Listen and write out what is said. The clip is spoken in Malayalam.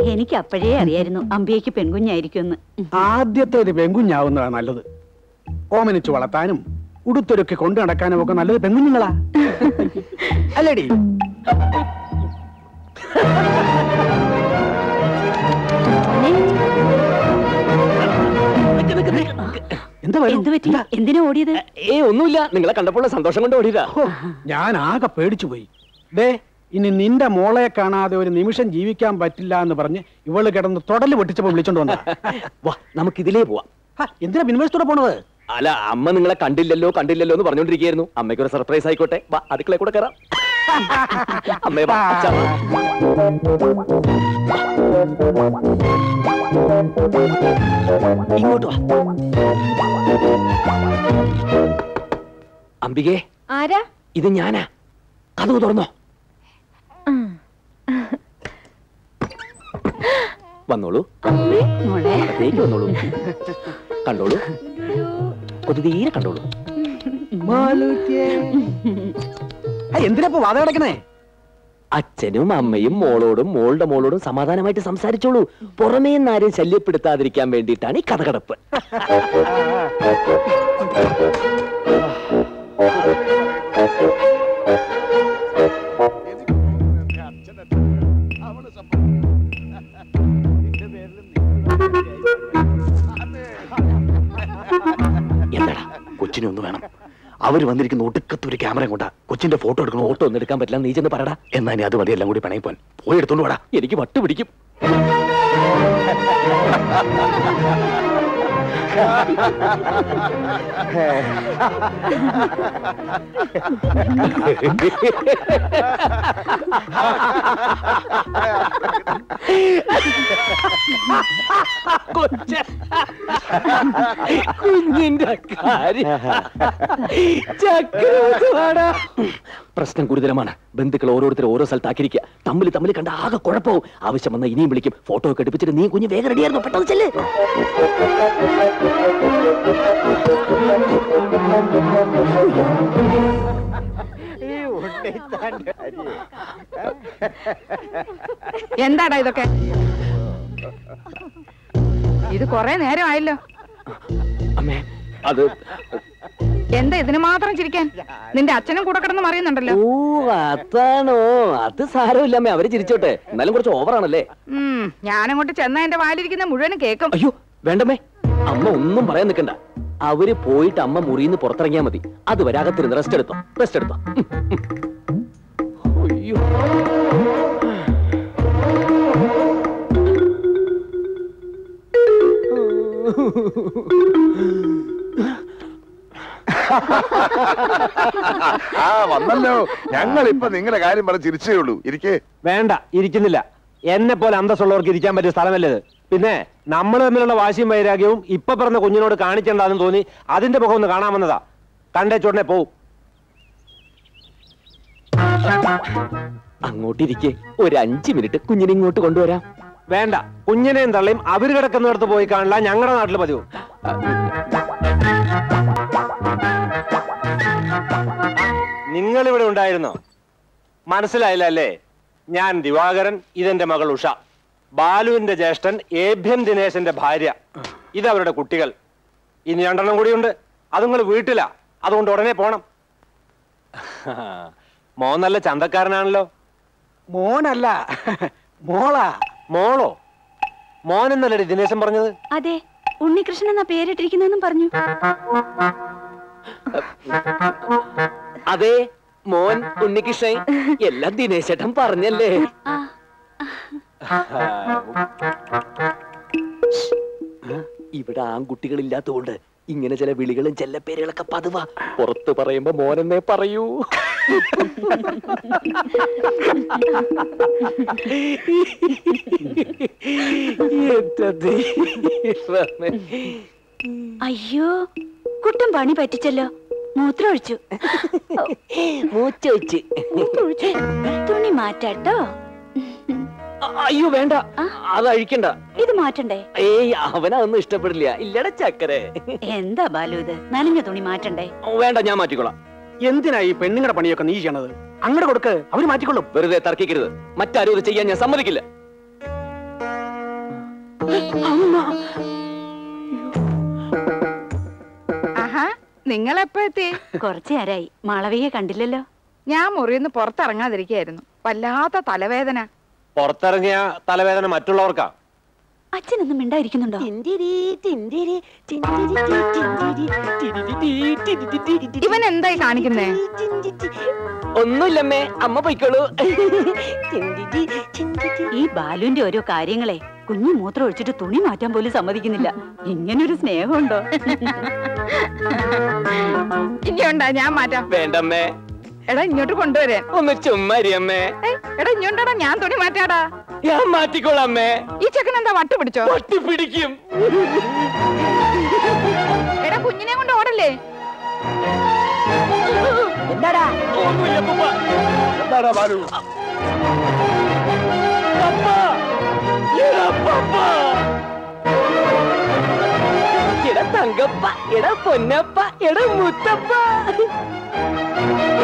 എനിക്ക് അപ്പോഴേ അറിയായിരുന്നു അമ്പിയക്ക് പെൺകുഞ്ഞായിരിക്കുമെന്ന്. ആദ്യത്തേത് പെൺകുഞ്ഞാവുന്നതാണ് നല്ലത്. ഓമനിച്ചു വളർത്താനും ഉടുത്തൊരുക്കി കൊണ്ടു നടക്കാനും ഒക്കെ നല്ലത് പെൺകുഞ്ഞുങ്ങളാ അല്ലേടി? എന്തിനാ ഓടിയത്? ഒന്നുമില്ല, നിങ്ങളെ കണ്ടപ്പോൾ സന്തോഷം കൊണ്ട് ഓടിയതാ. ഞാൻ ആകെ പേടിച്ചു പോയി. ഇനി നിന്റെ മോളെ കാണാതെ ഒരു നിമിഷം ജീവിക്കാൻ പറ്റില്ല എന്ന് പറഞ്ഞ് ഇവള് കിടന്ന് തൊടല് പൊട്ടിച്ചപ്പോ വിളിച്ചോണ്ട് വന്നാ. വാ, നമുക്ക് ഇതിലേ പോവാം. എന്തിനാ വിനിമയത്തോടെ പോണത്? അല്ല, അമ്മ നിങ്ങളെ കണ്ടില്ലല്ലോ കണ്ടില്ലല്ലോ എന്ന് പറഞ്ഞോണ്ടിരിക്കുകയായിരുന്നു. അമ്മയ്ക്ക് ഒരു സർപ്രൈസ് ആയിക്കോട്ടെ. വാ, അടുക്കളയിൽ കൂടെ കയറാം. അമ്മേ വാ. ഇങ്ങോട്ട് വാ. അംബികേ, ആരാ ഇത്? ഞാനാ. കതവ് തുറന്നോ. വന്നോളൂ, അകത്തേക്ക് വന്നോളൂ. കണ്ടോളൂ, കൊതി തീരെ കണ്ടോളൂ. എന്തിനാ വാത കിടക്കണേ? അച്ഛനും അമ്മയും മോളോടും മോളുടെ മോളോടും സമാധാനമായിട്ട് സംസാരിച്ചോളൂ. പുറമേ നിന്നാരും ശല്യപ്പെടുത്താതിരിക്കാൻ വേണ്ടിയിട്ടാണ് ഈ കഥകടപ്പ്. എന്താടാ? കൊച്ചിനെ ഒന്ന് വേണം. അവര് വന്നിരിക്കുന്ന ഒടുക്കത്ത് ഒരു ക്യാമറ കൊണ്ടാ കൊച്ചിന്റെ ഫോട്ടോ എടുക്കണം. ഫോട്ടോ ഒന്നും എടുക്കാൻ പറ്റില്ല, നീ ചെന്ന് പറടാ. എന്നാ ഇനി അത് മതി, എല്ലാം കൂടി പണയി പോൻ. പോയി എടുത്തോണ്ട് വാടാ. എനിക്ക് വട്ട് പിടിക്കും. കുഞ്ഞിന്റെ കാര്യം പ്രശ്നം ഗുരുതരമാണ്. ബന്ധുക്കൾ ഓരോരുത്തർ ഓരോ സ്ഥലത്താക്കിയിരിക്കുക. തമ്മിൽ കണ്ട ആകെ കുഴപ്പവും. ആവശ്യം വന്നാൽ ഇനിയും വിളിക്കും. ഫോട്ടോ ഒക്കെ എടുപ്പിച്ചിട്ട് നീ കുഞ്ഞ് വേഗം റെഡിയായിരുന്നു. പെട്ടെന്ന് ചെല്ല്. എന്താടാ ഇതൊക്കെ? ഇത് കൊറേ നേരമായല്ലോ. അമ്മേ, അത് എന്താ ഇതിന് മാത്രം ചിരിക്കാൻ? നിന്റെ അച്ഛനും കൂടെ കിടന്ന് മറിയുന്നുണ്ടല്ലോ. ഓ, അതാണോ? അത് സാരമില്ല അമ്മേ, അവര് ചിരിച്ചോട്ടെ. എന്നാലും കുറച്ച് ഓവറാണല്ലേ. ഞാനങ്ങോട്ട് ചെന്നാ എന്റെ വാലിരിക്കുന്ന മുഴുവനും കേൾക്കും. അയ്യോ വേണ്ടമ്മേ, അമ്മ ഒന്നും പറയാൻ നിൽക്കണ്ട. അവര് പോയിട്ട് അമ്മ മുറിയിൽ നിന്ന് പുറത്തിറങ്ങിയാ മതി. അതുവരെ അകത്തിരുന്ന് റെസ്റ്റ് എടുത്തോ. അയ്യോ, വന്നല്ലോ. ഞങ്ങൾ ഇപ്പൊ നിങ്ങളുടെ കാര്യം പറഞ്ഞ് ചിരിച്ചേ ഉള്ളൂ. ഇരിക്കേ. വേണ്ട, ഇരിക്കുന്നില്ല. എന്നെ പോലെ അന്തസ്സുള്ളവർക്ക് ഇരിക്കാൻ പറ്റിയ സ്ഥലമല്ലേ ഇത്. പിന്നെ നമ്മൾ തമ്മിലുള്ള വാശിയും വൈരാഗ്യവും ഇപ്പൊ പറഞ്ഞ കുഞ്ഞിനോട് കാണിക്കണ്ടെന്ന് തോന്നി അതിന്റെ മുഖം ഒന്ന് കാണാമെന്നതാ. കണ്ടേ ചോടനെ പോവും. അങ്ങോട്ടിരിക്കേ. ഒരു 5 മിനിറ്റ് കുഞ്ഞിനെ ഇങ്ങോട്ട് കൊണ്ടുവരാം. വേണ്ട, കുഞ്ഞിനെയും തള്ളിയും അവര് കിടക്കുന്നിടത്ത് പോയി കാണില്ല. ഞങ്ങളുടെ നാട്ടിൽ പതിവ്. നിങ്ങളിവിടെ ഉണ്ടായിരുന്നോ? മനസ്സിലായില്ല അല്ലേ? ഞാൻ ദിവാകരൻ, ഇതെന്റെ മകൾ ഉഷ, ബാലുവിന്റെ ജ്യേഷ്ഠൻ ഏഭ്യൻ ദിനേശന്റെ ഭാര്യ. ഇതവരുടെ കുട്ടികൾ. ഇനി 2 കൂടിയുണ്ട്. അത് നിങ്ങൾ വീട്ടിലാ. അതുകൊണ്ട് ഉടനെ പോണം. മോൻ നല്ല ചന്തക്കാരനാണല്ലോ. മോനല്ല, മോളാ. മോളോ? മോൻ എന്നല്ലേ ദിനേശൻ പറഞ്ഞത്? അതെ, ഉണ്ണികൃഷ്ണൻ എന്നാ പേരിട്ടിരിക്കുന്നെന്നും പറഞ്ഞു. അതെ, മോൻ ഉണ്ണികൃഷ്ണൻ. എല്ലാം ദിനേശേട്ടൻ പറഞ്ഞല്ലേ. ഇവിടെ ആൺകുട്ടികളില്ലാത്തതുകൊണ്ട് ഇങ്ങനെ ചില വിളികളും ചെല്ലപ്പേരുകളൊക്കെ പതിവാ. പുറത്ത് പറയുമ്പോ മോനെന്നേ പറയൂ. അയ്യോ, കുട്ടൻ പണി പറ്റിച്ചല്ലോ. മൂത്രമൊഴിച്ചു. മൂച്ചൊഴിച്ച് തുണി മാറ്റാട്ടോ. അയ്യോ വേണ്ട, അത് അഴിക്കണ്ട. ഇത് മാറ്റണ്ടേ? ഏയ്, അവനതൊന്നും ഇഷ്ടപ്പെടില്ല. ഇല്ലട ചക്കരെ. എന്താ ബാലു ഇത്? നനഞ്ഞ തുണി മാറ്റണ്ടേ? വേണ്ട, ഞാൻ മാറ്റിക്കോളാം. എന്തിനാ ഈ പെണ്ണുങ്ങളുടെ പണിയൊക്കെ നീ ചെയ്യണത്? അങ്ങോട്ട് കൊടുക്ക്, അവര് മാറ്റിക്കൊള്ളും. വെറുതെ തർക്കിക്കരുത്. മറ്റാരും ഇത് ചെയ്യാൻ ഞാൻ സമ്മതിക്കില്ല. ആഹാ നിങ്ങളെപ്പോ എത്തി? കുറച്ചു നേരായി. മാളവിയെ കണ്ടില്ലല്ലോ. ഞാൻ മുറിയിന്ന് പുറത്തിറങ്ങാതിരിക്കായിരുന്നു. വല്ലാത്ത തലവേദന. പുറത്തിറങ്ങിയ തലവേദന മറ്റുള്ളവർക്കാ. അച്ഛനൊന്നും മിണ്ടായിരിക്കുന്നുണ്ടോ? ഇവൻ എന്തായി കാണിക്കുന്നേ? ഒന്നുമില്ലമ്മേ, അമ്മ പോയിക്കോളൂ. ഈ ബാലുവിന്റെ ഓരോ കാര്യങ്ങളെ കുഞ്ഞു മൂത്രം ഒഴിച്ചിട്ട് തുണി മാറ്റാൻ പോലും സമ്മതിക്കുന്നില്ല. ഇങ്ങനൊരു സ്നേഹമുണ്ടോ? ഇങ്ങോട്ടാ, ഞാൻ മാറ്റാം. വേണ്ടമ്മേ. എടാ ഇങ്ങോട്ട് കൊണ്ടുവരാൻ. ഒന്ന് ചുമ്മാരിയമ്മേ. എടാ ഇങ്ങോട്ടാടാ, ഞാൻ തുണി മാറ്റാടാ. ഞാൻ മാറ്റിക്കോളാമ്മേ. ഈ ചെക്കൻ എന്താ വട്ട് പിടിച്ചോ? വട്ടി പിടിക്കും. എടാ കുഞ്ഞിനെ കൊണ്ട് ഓടല്ലേ? എന്താടാ? ഒന്നുമില്ല പപ്പ. എന്താടാ ബാലു? പപ്പ. എടാ പപ്പ. എടാ തങ്കപ്പ, എടാ പൊന്നപ്പ, എടാ മുത്തപ്പ.